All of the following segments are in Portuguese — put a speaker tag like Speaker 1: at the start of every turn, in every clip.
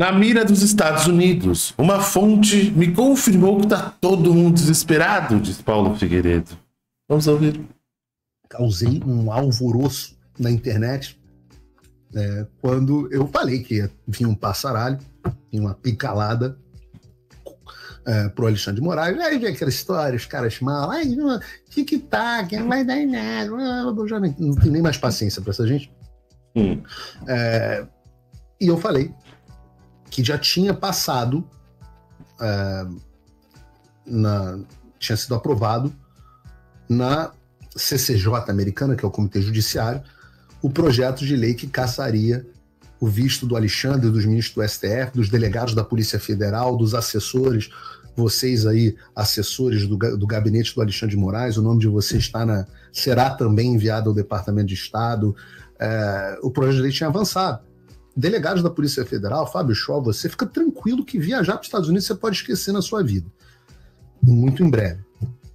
Speaker 1: Na mira dos Estados Unidos, uma fonte me confirmou que está todo mundo desesperado, diz Paulo Figueiredo. Vamos ouvir.
Speaker 2: Causei um alvoroço na internet quando eu falei que ia vir um passaralho, uma picalada pro Alexandre de Moraes. Aí vem aquela história, os caras mal, tic-tac, não vai dar em nada, eu já não tenho nem mais paciência para essa gente. E eu falei que já tinha passado, tinha sido aprovado na CCJ americana, que é o Comitê Judiciário, o projeto de lei que cassaria o visto do Alexandre, dos ministros do STF, dos delegados da Polícia Federal, dos assessores, vocês aí, assessores do gabinete do Alexandre de Moraes, o nome de vocês será também enviado ao Departamento de Estado. O projeto de lei tinha avançado. Delegados da Polícia Federal, Fábio Scholl, você fica tranquilo que viajar para os Estados Unidos você pode esquecer na sua vida. Muito em breve.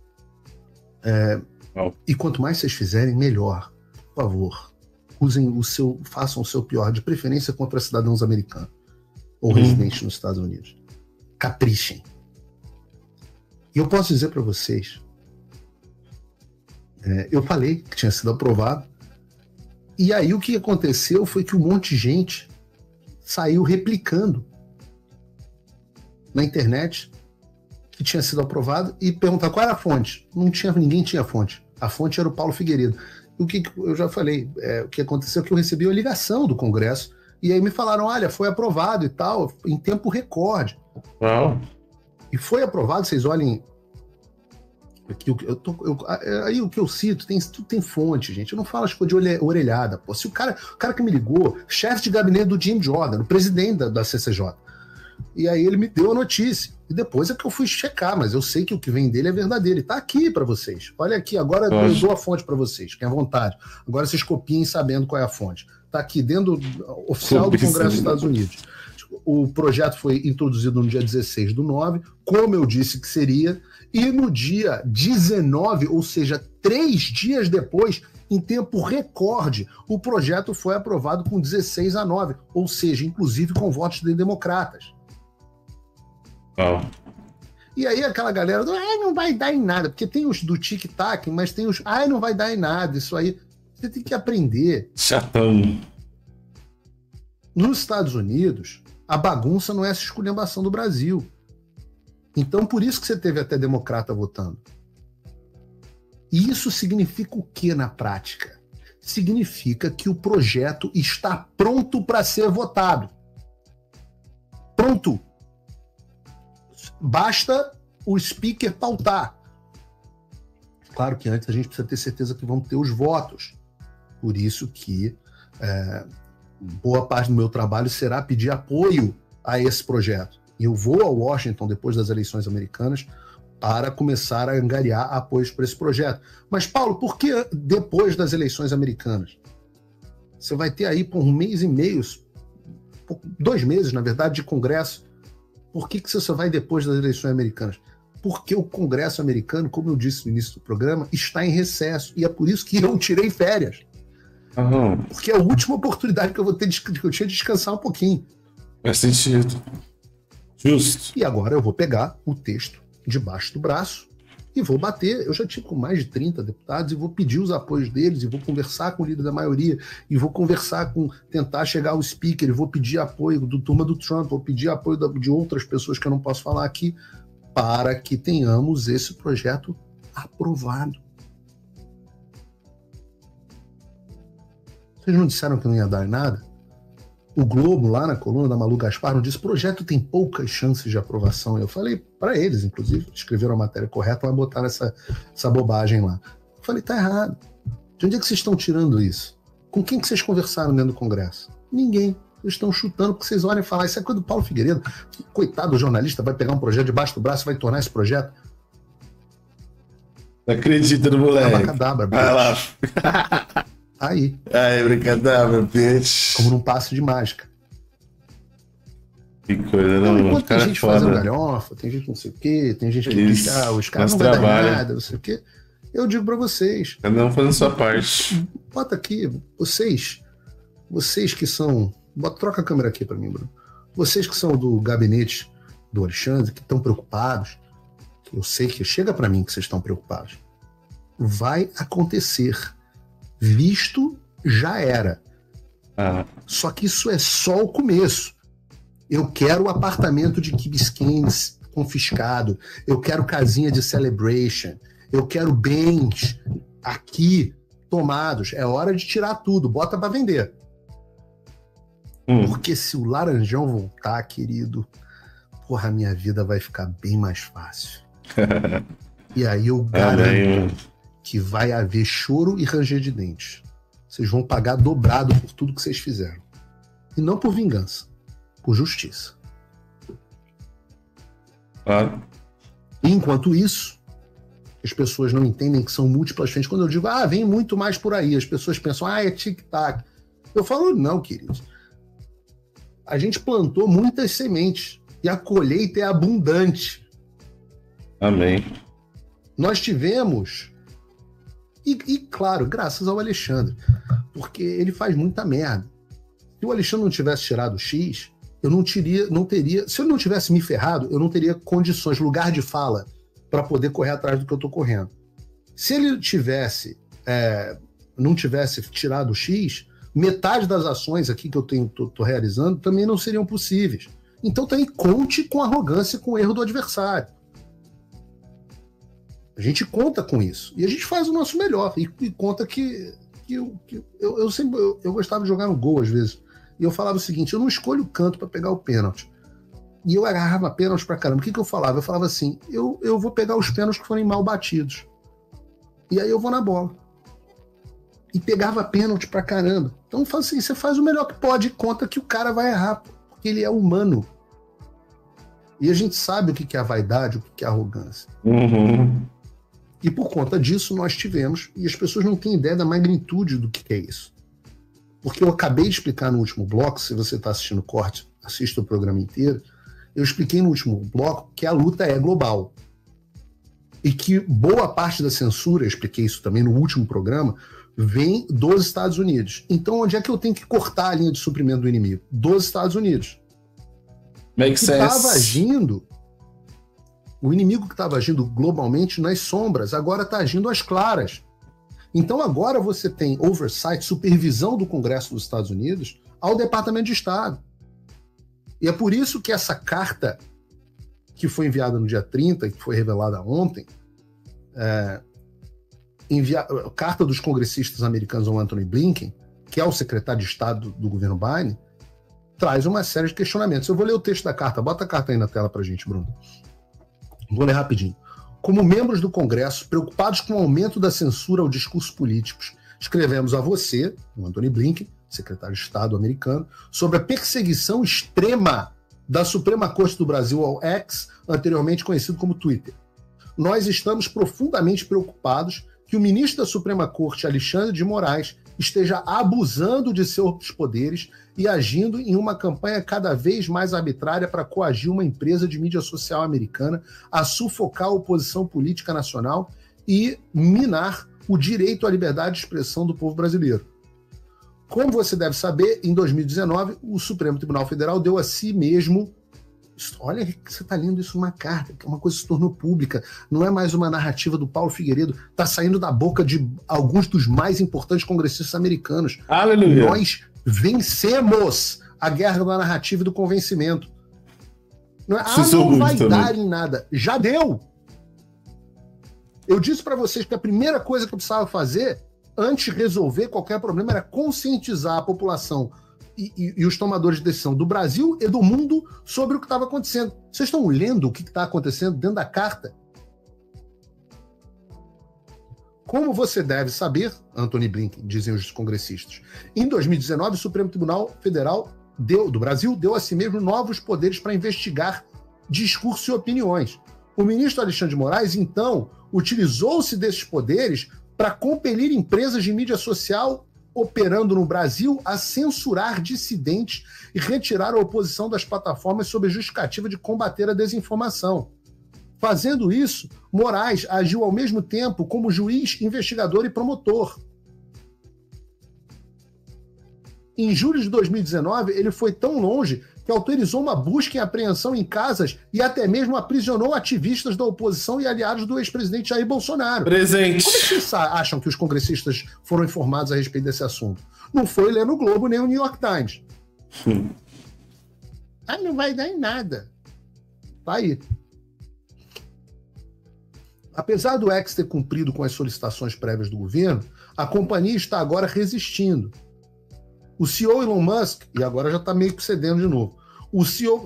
Speaker 2: E quanto mais vocês fizerem, melhor. Por favor, façam o seu pior, de preferência contra cidadãos americanos ou residentes nos Estados Unidos. Caprichem. E eu posso dizer para vocês, eu falei que tinha sido aprovado, e aí o que aconteceu foi que um monte de gente saiu replicando na internet que tinha sido aprovado e perguntar qual era a fonte. Ninguém tinha fonte. A fonte era o Paulo Figueiredo. O que eu já falei, o que aconteceu é que eu recebi a ligação do Congresso e aí me falaram, olha, foi aprovado e tal, em tempo recorde.
Speaker 1: Uau.
Speaker 2: E foi aprovado, vocês olhem aqui, aí o que eu cito, tudo tem fonte, gente. Eu não falo as coisas de orelhada. Pô. Se o cara que me ligou, chefe de gabinete do Jim Jordan, o presidente da CCJ, e aí ele me deu a notícia. E depois é que eu fui checar, mas eu sei que o que vem dele é verdadeiro. E tá aqui para vocês. Olha aqui, agora eu dou a fonte para vocês, que é à vontade. Agora vocês copiem sabendo qual é a fonte. Tá aqui, dentro oficial do Congresso dos Estados Unidos. O projeto foi introduzido no dia 16/9, como eu disse que seria, e no dia 19, ou seja, 3 dias depois, em tempo recorde, o projeto foi aprovado com 16-9, ou seja, inclusive com votos de democratas. E aí aquela galera do não vai dar em nada, porque tem os do tic-tac, mas tem os não vai dar em nada, isso aí você tem que aprender.
Speaker 1: Chatão.
Speaker 2: Nos Estados Unidos, a bagunça não é essa esculhambação do Brasil. Então por isso que você teve até democrata votando. E isso significa o que na prática? Significa que o projeto está pronto para ser votado. Pronto. Basta o speaker pautar. Claro que antes a gente precisa ter certeza que vão ter os votos. Por isso que boa parte do meu trabalho será pedir apoio a esse projeto. E eu vou a Washington depois das eleições americanas para começar a angariar apoios para esse projeto. Mas, Paulo, por que depois das eleições americanas? Você vai ter aí por 1 mês e meio, 2 meses, na verdade, de Congresso. Por que você só vai depois das eleições americanas? Porque o Congresso americano, como eu disse no início do programa, está em recesso. E é por isso que eu tirei férias. Porque é a última oportunidade que eu vou ter que eu tinha de descansar um pouquinho.
Speaker 1: Faz sentido. Justo.
Speaker 2: E agora eu vou pegar o texto debaixo do braço e vou bater. Eu já tive com mais de 30 deputados e vou pedir os apoios deles e vou conversar com o líder da maioria e vou tentar chegar ao speaker e vou pedir apoio do turma do Trump, vou pedir apoio de outras pessoas que eu não posso falar aqui para que tenhamos esse projeto aprovado. Vocês não disseram que não ia dar em nada? O Globo, lá na coluna da Malu Gaspar, não disse: o projeto tem poucas chances de aprovação. Eu falei para eles, inclusive, escreveram a matéria correta, mas botaram essa bobagem lá. Eu falei: tá errado. De onde é que vocês estão tirando isso? Com quem que vocês conversaram dentro do Congresso? Ninguém. Eles estão chutando, porque vocês olham e falam: isso é coisa do Paulo Figueiredo. Coitado do jornalista, vai pegar um projeto debaixo do braço e vai tornar esse projeto.
Speaker 1: Não acredita no moleque.
Speaker 2: Abacadabra,
Speaker 1: vai lá.
Speaker 2: Aí,
Speaker 1: brincadeira, bitch.
Speaker 2: como num passe de mágica.
Speaker 1: Que coisa, não,
Speaker 2: enquanto tem gente
Speaker 1: foda.
Speaker 2: fazendo galhofa, tem gente não sei o quê, tem gente que diz, os caras não vão dar nada, não sei o quê. Eu digo pra vocês.
Speaker 1: Cada um fazendo sua parte.
Speaker 2: Bota aqui, vocês que são... troca a câmera aqui pra mim, Bruno. Vocês que são do gabinete do Alexandre, que estão preocupados, eu sei que chega para mim que vocês estão preocupados, vai acontecer. Visto, já era. Só que isso é só o começo. Eu quero o apartamento de Key Biscayne confiscado, eu quero casinha de Celebration, eu quero bens aqui tomados. É hora de tirar tudo, bota para vender. Porque se o Laranjão voltar, querido, porra, a minha vida vai ficar bem mais fácil. E aí eu garanto que vai haver choro e ranger de dentes. Vocês vão pagar dobrado por tudo que vocês fizeram. E não por vingança, por justiça. E enquanto isso, as pessoas não entendem que são múltiplas frentes. Quando eu digo, vem muito mais por aí, as pessoas pensam, é tic-tac. Eu falo, não, queridos. A gente plantou muitas sementes e a colheita é abundante.
Speaker 1: Amém.
Speaker 2: Nós tivemos, e claro, graças ao Alexandre, porque ele faz muita merda. Se o Alexandre não tivesse tirado o X, eu não teria, se eu não tivesse me ferrado, eu não teria condições, lugar de fala para poder correr atrás do que eu estou correndo. Se ele não tivesse tirado o X, metade das ações aqui que eu tô realizando também não seriam possíveis. Então também conte com a arrogância e com o erro do adversário. A gente conta com isso. E a gente faz o nosso melhor. E conta que eu gostava de jogar no gol às vezes. E eu falava o seguinte, eu não escolho o canto para pegar o pênalti. E eu agarrava pênalti pra caramba. O que eu falava? Eu falava assim, eu vou pegar os pênaltis que forem mal batidos. E aí eu vou na bola. E pegava pênalti pra caramba. Então fala assim, você faz o melhor que pode e conta que o cara vai errar, porque ele é humano. E a gente sabe o que é a vaidade, o que é a arrogância. E por conta disso nós tivemos, e as pessoas não têm ideia da magnitude do que é isso. Porque eu acabei de explicar no último bloco, se você está assistindo o corte, assista o programa inteiro, eu expliquei no último bloco que a luta é global. E que boa parte da censura, eu expliquei isso também no último programa, vem dos Estados Unidos. Então, onde é que eu tenho que cortar a linha de suprimento do inimigo? Dos Estados Unidos.
Speaker 1: Make sense.
Speaker 2: Estava agindo, o inimigo que estava agindo globalmente nas sombras, agora está agindo às claras. Então, agora você tem oversight, supervisão do Congresso dos Estados Unidos ao Departamento de Estado. E é por isso que essa carta que foi enviada no dia 30, que foi revelada ontem, carta dos congressistas americanos ao Anthony Blinken, que é o secretário de Estado do governo Biden, traz uma série de questionamentos. Eu vou ler o texto da carta. Bota a carta aí na tela pra gente, Bruno. Vou ler rapidinho. Como membros do Congresso, preocupados com o aumento da censura ao discurso político, escrevemos a você, o Anthony Blinken, secretário de Estado americano, sobre a perseguição extrema da Suprema Corte do Brasil ao X, anteriormente conhecido como Twitter. Nós estamos profundamente preocupados que o ministro da Suprema Corte, Alexandre de Moraes, esteja abusando de seus poderes e agindo em uma campanha cada vez mais arbitrária para coagir uma empresa de mídia social americana a sufocar a oposição política nacional e minar o direito à liberdade de expressão do povo brasileiro. Como você deve saber, em 2019, o Supremo Tribunal Federal deu a si mesmo... Olha que você está lendo isso numa carta, que é uma coisa que se tornou pública, não é mais uma narrativa do Paulo Figueiredo, está saindo da boca de alguns dos mais importantes congressistas americanos.
Speaker 1: Aleluia.
Speaker 2: Nós vencemos a guerra da narrativa e do convencimento. Não, não vai dar em nada. Já deu. Eu disse para vocês que a primeira coisa que eu precisava fazer, antes de resolver qualquer problema, era conscientizar a população e os tomadores de decisão do Brasil e do mundo sobre o que estava acontecendo. Vocês estão lendo o que está acontecendo dentro da carta? Como você deve saber, Anthony Blinken, dizem os congressistas, em 2019 o Supremo Tribunal Federal do Brasil deu a si mesmo novos poderes para investigar discurso e opiniões. O ministro Alexandre de Moraes, então, utilizou-se desses poderes para compelir empresas de mídia social operando no Brasil a censurar dissidentes e retirar a oposição das plataformas sob a justificativa de combater a desinformação. Fazendo isso, Moraes agiu ao mesmo tempo como juiz, investigador e promotor. Em julho de 2019, ele foi tão longe que autorizou uma busca e apreensão em casas e até mesmo aprisionou ativistas da oposição e aliados do ex-presidente Jair Bolsonaro.
Speaker 1: Presente.
Speaker 2: Como é que vocês acham que os congressistas foram informados a respeito desse assunto? Não foi ler no Globo nem o New York Times. Não vai dar em nada. Tá aí. Apesar do X ter cumprido com as solicitações prévias do governo, a companhia está agora resistindo. O CEO Elon Musk, e agora já está meio que cedendo de novo, o CEO...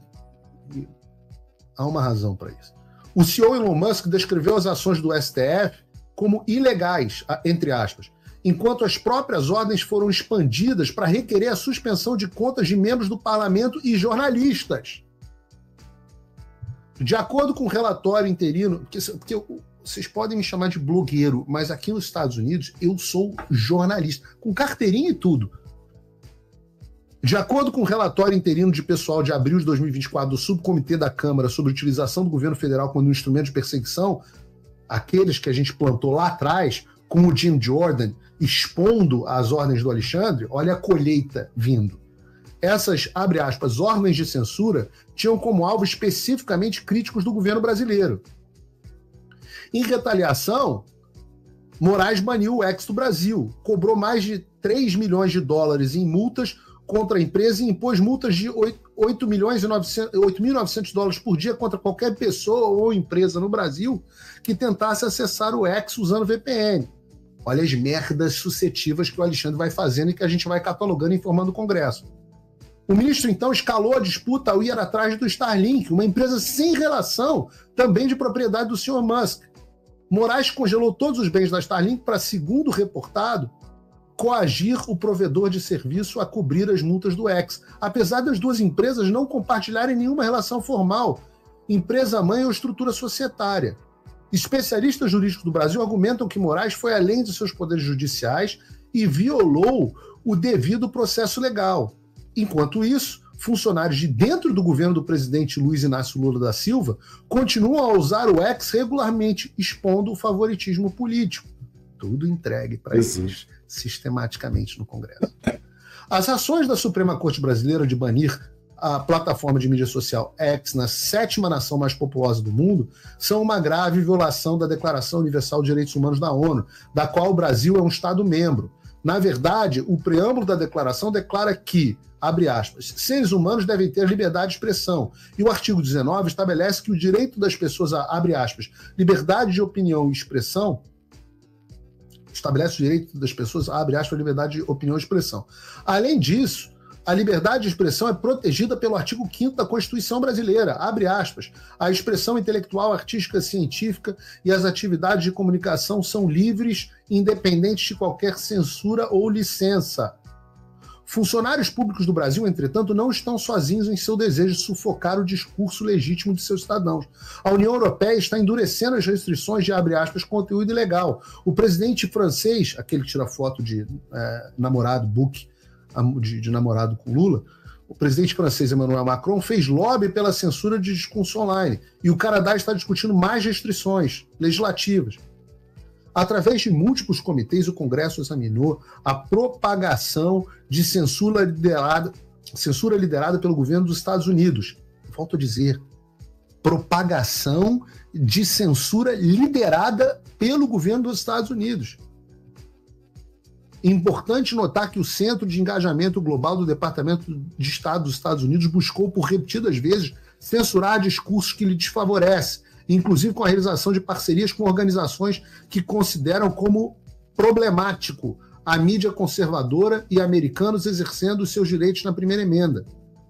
Speaker 2: há uma razão para isso. O CEO Elon Musk descreveu as ações do STF como ilegais, entre aspas, enquanto as próprias ordens foram expandidas para requerer a suspensão de contas de membros do parlamento e jornalistas. De acordo com o relatório interino, porque vocês podem me chamar de blogueiro, mas aqui nos Estados Unidos eu sou jornalista, com carteirinha e tudo. De acordo com o relatório interino de pessoal de abril de 2024 do Subcomitê da Câmara sobre a utilização do governo federal como um instrumento de perseguição, aqueles que a gente plantou lá atrás, com o Jim Jordan expondo as ordens do Alexandre, olha a colheita vindo. Essas, abre aspas, ordens de censura tinham como alvo especificamente críticos do governo brasileiro. Em retaliação, Moraes baniu o X do Brasil, cobrou mais de 3 milhões de dólares em multas contra a empresa e impôs multas de 8.900 dólares por dia contra qualquer pessoa ou empresa no Brasil que tentasse acessar o X usando VPN. Olha as merdas suscetíveis que o Alexandre vai fazendo e que a gente vai catalogando e informando o Congresso. O ministro, então, escalou a disputa ao ir atrás do Starlink, uma empresa sem relação, também de propriedade do Sr. Musk. Moraes congelou todos os bens da Starlink para, segundo reportado, coagir o provedor de serviço a cobrir as multas do X, apesar das duas empresas não compartilharem nenhuma relação formal, empresa-mãe ou estrutura societária. Especialistas jurídicos do Brasil argumentam que Moraes foi além de seus poderes judiciais e violou o devido processo legal. Enquanto isso, funcionários de dentro do governo do presidente Luiz Inácio Lula da Silva continuam a usar o X regularmente, expondo o favoritismo político. Tudo entregue para eles sistematicamente no Congresso. As ações da Suprema Corte Brasileira de banir a plataforma de mídia social X na 7ª nação mais populosa do mundo são uma grave violação da Declaração Universal de Direitos Humanos da ONU, da qual o Brasil é um Estado-membro. Na verdade, o preâmbulo da declaração declara que, abre aspas, seres humanos devem ter liberdade de expressão. E o artigo 19 estabelece que o direito das pessoas a, abre aspas, liberdade de opinião e expressão, estabelece o direito das pessoas a, abre aspas, liberdade de opinião e expressão. Além disso, a liberdade de expressão é protegida pelo artigo 5º da Constituição Brasileira, abre aspas, a expressão intelectual, artística, científica e as atividades de comunicação são livres, independentes de qualquer censura ou licença. Funcionários públicos do Brasil, entretanto, não estão sozinhos em seu desejo de sufocar o discurso legítimo de seus cidadãos. A União Europeia está endurecendo as restrições de, abre aspas, conteúdo ilegal. O presidente francês, aquele que tira foto de namorado, book, de namorado com Lula, o presidente francês Emmanuel Macron fez lobby pela censura de discurso online. E o Canadá está discutindo mais restrições legislativas. Através de múltiplos comitês, o Congresso examinou a propagação de censura liderada pelo governo dos Estados Unidos. Volto a dizer, propagação de censura liderada pelo governo dos Estados Unidos. Importante notar que o Centro de Engajamento Global do Departamento de Estado dos Estados Unidos buscou por repetidas vezes censurar discursos que lhe desfavorecem, inclusive com a realização de parcerias com organizações que consideram como problemático a mídia conservadora e americanos exercendo os seus direitos na primeira emenda.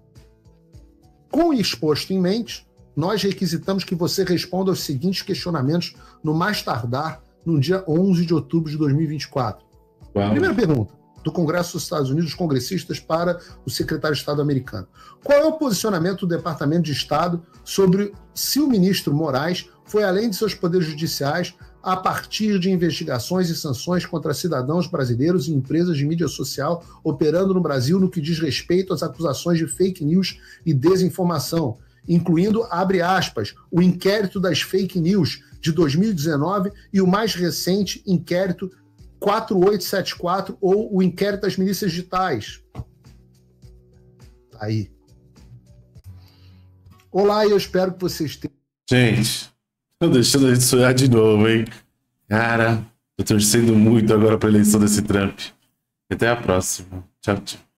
Speaker 2: Com o exposto em mente, nós requisitamos que você responda aos seguintes questionamentos no mais tardar no dia 11 de outubro de 2024. Uau. Primeira pergunta, do Congresso dos Estados Unidos, congressistas para o secretário de Estado americano. Qual é o posicionamento do Departamento de Estado sobre se o ministro Moraes foi além de seus poderes judiciais a partir de investigações e sanções contra cidadãos brasileiros e empresas de mídia social operando no Brasil no que diz respeito às acusações de fake news e desinformação, incluindo, abre aspas, o inquérito das fake news de 2019 e o mais recente inquérito 4874 ou o inquérito das milícias digitais. Aí. Olá, e eu espero que vocês tenham.
Speaker 1: Gente, tô deixando a gente sonhar de novo, hein? Cara, tô torcendo muito agora pra eleição desse Trump. Até a próxima. Tchau, tchau.